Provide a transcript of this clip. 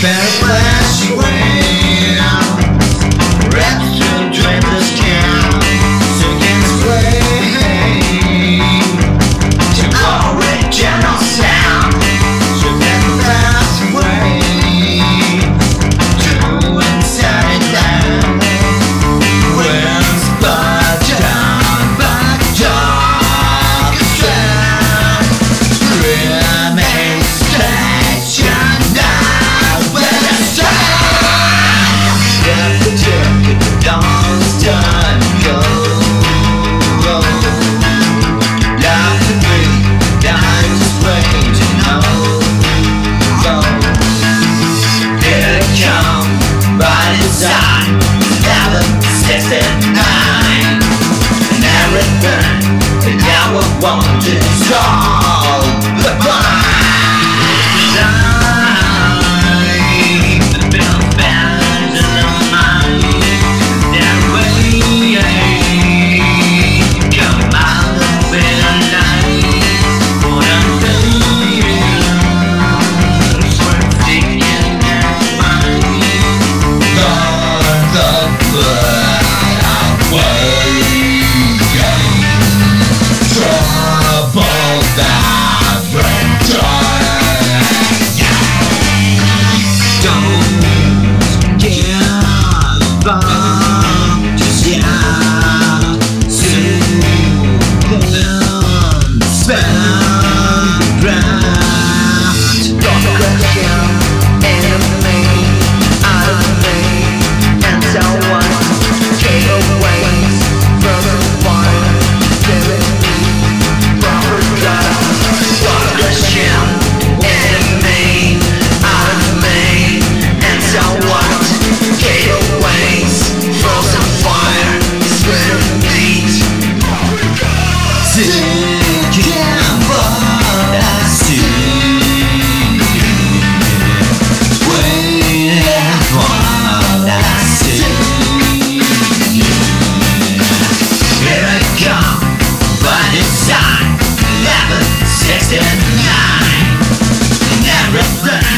better flash away. Wrapped in dreamless town, singing sway to original sound. So better flash away to inside land where it's but dark strand. Remain station now when it's time. The ticket, the dawn's done. Go, go. Love to be, life's strange to know. Go. Here it comes, by design. 1169. And everything that now I want to solve the blind. The bell bands in the mind. That way, come out of bed at night. What I'm saying, swear thinking that mind. The blood away. Trouble that break don't give up just yet. Soon spend the draft. Don't question enemy out of me. And so what? Take away from the fire. Give it me proper God. Don't question enemy out of me. And so what? Take away from the fire. Spread of meat. Seeking what I see. Waiting for what I see. Here I come, by design, 1169. And everything